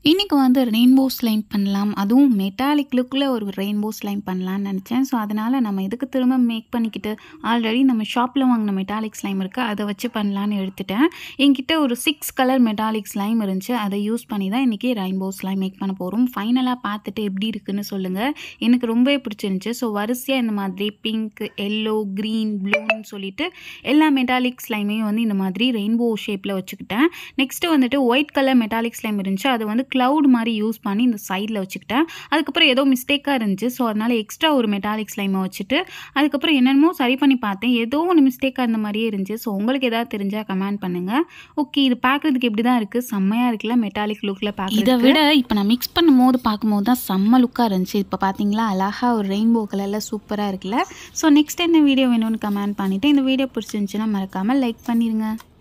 இன்றைக்கி வந்து rainbow slime பண்ணலாம், அதுவும் மெட்டாலிக் லுக்கில் ஒரு ரெயின்போ ஸ்லைம் பண்ணலான்னு நினச்சேன். ஸோ அதனால் நம்ம இதுக்கு திரும்ப மேக் பண்ணிக்கிட்டு ஆல்ரெடி நம்ம ஷாப்பில் வாங்கின மெட்டாலிக் ஸ்லைம் இருக்குது, அதை வச்சு பண்ணலான்னு எடுத்துட்டேன். என்கிட்ட ஒரு 6 கலர் மெட்டாலிக் ஸ்லைம் இருந்துச்சு, அதை யூஸ் பண்ணி தான் இன்றைக்கி ரெயின்போ ஸ்லைம் மேக் பண்ண போகிறோம். ஃபைனலாக பார்த்துட்டு எப்படி இருக்குன்னு சொல்லுங்கள். எனக்கு ரொம்பவே பிடிச்சிருந்துச்சு. ஸோ வரிசையாக இந்த மாதிரி பிங்க், எல்லோ, க்ரீன், ப்ளூன்னு சொல்லிட்டு எல்லா மெட்டாலிக் ஸ்லைமையும் வந்து இந்த மாதிரி ரெயின்போ ஷேப்பில் வச்சுக்கிட்டேன். நெக்ஸ்ட்டு வந்துட்டு ஒயிட் கலர் மெட்டாலிக் ஸ்லைம் இருந்துச்சு, அது வந்து க்ளவுட் மாதிரி யூஸ் பண்ணி இந்த சைடில் வச்சுக்கிட்டேன். அதுக்கப்புறம் ஏதோ மிஸ்டேக்காக இருந்துச்சு, ஸோ அதனால் எக்ஸ்ட்ரா ஒரு மெட்டாலிக் ஸ்லைமை வச்சுட்டு அதுக்கப்புறம் என்னென்னமோ சரி பண்ணி பார்த்தேன். ஏதோ ஒன்று மிஸ்டேக்காக இருந்த மாதிரியே இருந்துச்சு. ஸோ உங்களுக்கு எதாவது தெரிஞ்சால் கமெண்ட் பண்ணுங்கள். ஓகே, இது பார்க்குறதுக்கு எப்படி தான் இருக்குது, செம்மையாக இருக்குல்ல மெட்டாலிக் லுக்கில் பார்க்க. இதை விட இப்போ நான் மிக்ஸ் பண்ணும்போது பார்க்கும்போது தான் செம்ம லுக்காக இருந்துச்சு. இப்போ பார்த்தீங்களா அழகாக ஒரு ரெயின்போ கலரில் சூப்பராக இருக்குல்ல. ஸோ நெக்ஸ்ட் என்ன வீடியோ வேணும்னு கமெண்ட் பண்ணிவிட்டு இந்த வீடியோ பிடிச்சிருந்துச்சுன்னா மறக்காமல் லைக் பண்ணிடுங்க.